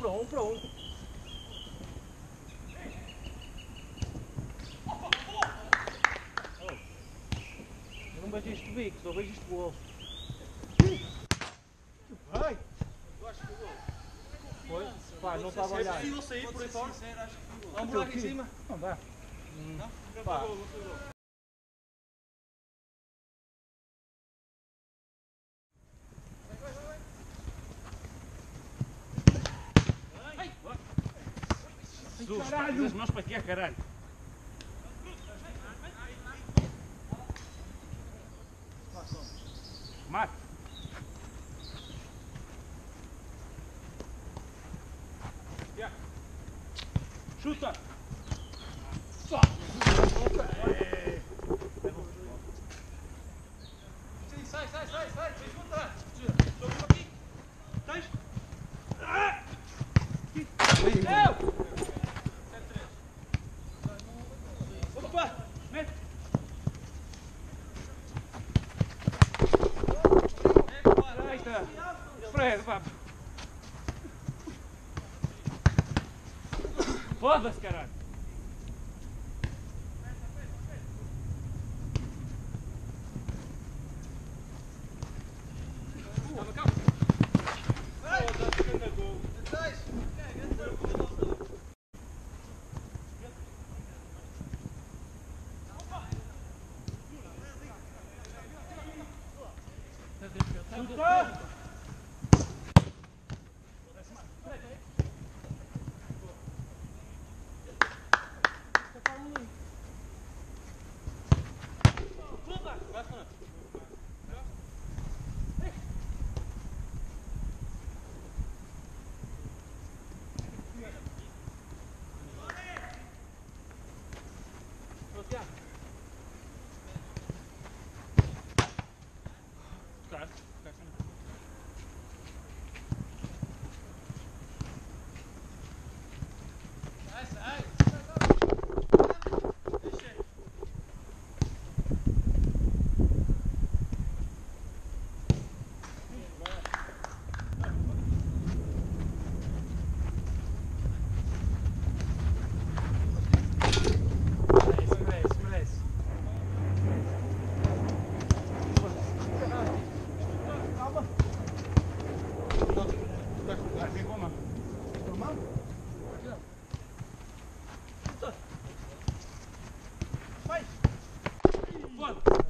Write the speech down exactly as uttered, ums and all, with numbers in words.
um para um. Eu não vejo isto bico, só vejo isto golo. Vai! Eu acho que foi golo. Foi? Pá, não estava a olhar. É possível sair por aí fora? Acho que foi golo. Há um buraco em cima? Não dá. Não? Não Pá. foi golo, não foi golo. Jesus, caralho! As mãos para ti, caralho! Mate! Chuta! Só! É. Sim, sai, sai, sai, sai, vem juntar. Estou aqui. Tens? Ah! Eu! Opa! Mete! Aí está! Fred, vá! Foda-se, caralho! Chuta! Vai! Foda!